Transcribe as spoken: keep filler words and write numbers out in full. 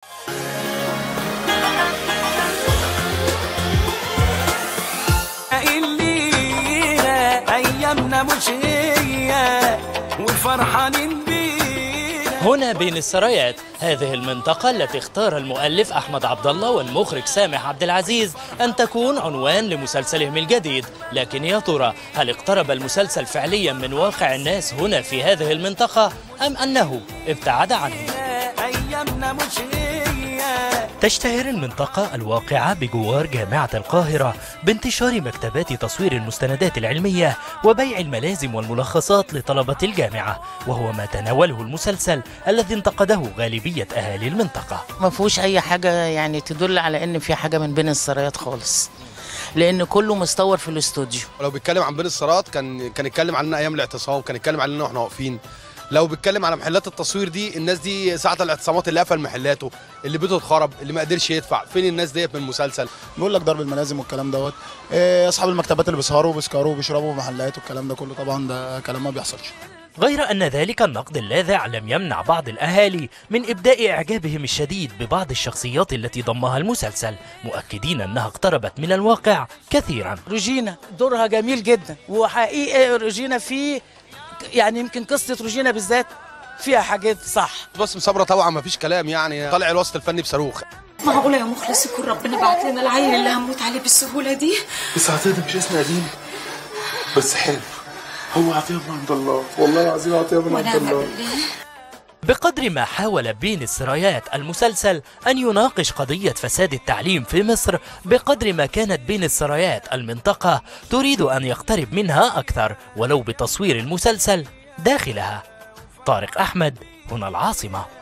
ايامنا مش هي وفرحانين بينا. هنا بين السرايات، هذه المنطقة التي اختار المؤلف أحمد عبد الله والمخرج سامح عبد العزيز أن تكون عنوان لمسلسلهم الجديد، لكن يا ترى هل اقترب المسلسل فعليا من واقع الناس هنا في هذه المنطقة أم أنه ابتعد عنهم؟ ايامنا مش هي. تشتهر المنطقة الواقعة بجوار جامعة القاهرة بانتشار مكتبات تصوير المستندات العلمية وبيع الملازم والملخصات لطلبة الجامعة، وهو ما تناوله المسلسل الذي انتقده غالبية أهالي المنطقة. ما فيهوش أي حاجة يعني تدل على إن في حاجة من بين السرايات خالص، لأن كله مستور في الاستوديو. لو بيتكلم عن بين السرايات كان كان يتكلم عننا أيام الاعتصام، كان يتكلم عننا واحنا واقفين. لو بيتكلم على محلات التصوير دي، الناس دي ساعة الاعتصامات اللي قفل محلاته، اللي بيته اتخرب، اللي ما قدرش يدفع، فين الناس ديت من المسلسل؟ بيقول لك ضرب الملازم والكلام دوت، إيه اصحاب المكتبات اللي بيسهروا وبيسكروا وبيشربوا في محلات والكلام ده كله، طبعا ده كلام ما بيحصلش. غير أن ذلك النقد اللاذع لم يمنع بعض الأهالي من إبداء إعجابهم الشديد ببعض الشخصيات التي ضمها المسلسل، مؤكدين أنها اقتربت من الواقع كثيرا. روجينا دورها جميل جدا، وحقيقة روجينا فيه يعني يمكن قصة روجينا بالذات فيها حاجات صح. بس صبرا طبعا ما فيش كلام، يعني طالع الوسط الفني بصاروخ. معقولة يا مخلص يكون ربنا بعت لنا العيل اللي هنموت عليه بالسهولة دي؟ بس عطية ده مش اسم قديم بس حلو، هو عطية من عند الله، والله العظيم عطية من عند الله. بقدر ما حاول بين السرايات المسلسل أن يناقش قضية فساد التعليم في مصر، بقدر ما كانت بين السرايات المنطقة تريد أن يقترب منها أكثر ولو بتصوير المسلسل داخلها. طارق أحمد، هنا العاصمة.